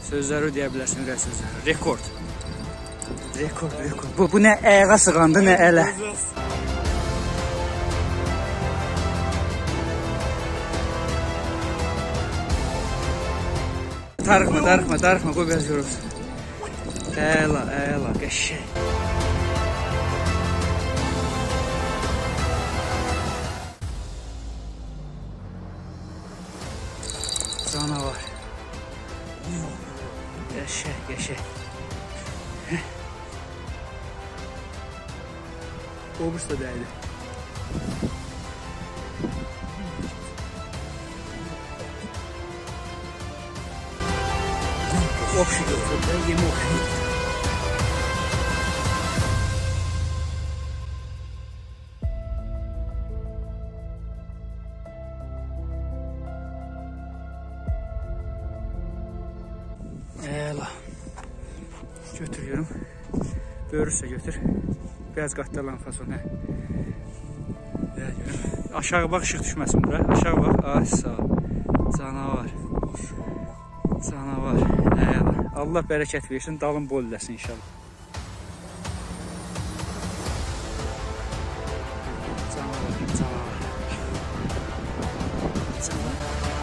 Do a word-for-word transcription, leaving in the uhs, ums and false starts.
Sözləri deyə bilərsin, ürək sözləri. Rekord. Rekord, rekord. Bu, bu nə ayağa sığandı, nə ələ. Darıxma, darıxma, darıxma, qoy biraz yorulsun. Əla, əla, qəşəng. Canavar. Qəşəng, qəşəng. Obus da dəydi. Okşu götürdü, yemi okşu. Əla. Götürüyorum. Böyürürsə götür. Biraz qatlarlan fasonu. Aşağı bax, ışıq düşməsin bura. Aşağı bax. Ay sağ ol. Canavar. Canavar. Əla. Allah bərəkət versin, dalın bol eləsin inşallah. Canavar, canavar. Canavar.